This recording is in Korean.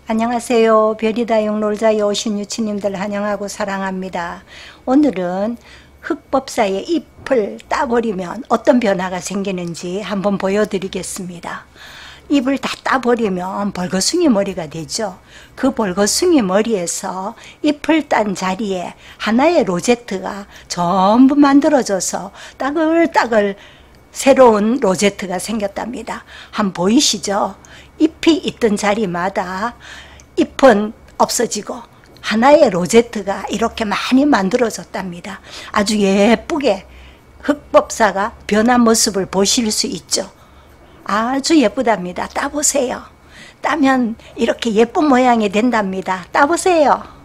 안녕하세요. 별이다용 놀자에 오신 유치님들 환영하고 사랑합니다. 오늘은 흑법사의 잎을 따버리면 어떤 변화가 생기는지 한번 보여드리겠습니다. 잎을 다 따버리면 벌거숭이 머리가 되죠. 그 벌거숭이 머리에서 잎을 딴 자리에 하나의 로제트가 전부 만들어져서 따글따글 새로운 로제트가 생겼답니다. 한번 보이시죠? 잎이 있던 자리마다 잎은 없어지고 하나의 로제트가 이렇게 많이 만들어졌답니다. 아주 예쁘게 흑법사가 변한 모습을 보실 수 있죠. 아주 예쁘답니다. 따보세요. 따면 이렇게 예쁜 모양이 된답니다. 따보세요.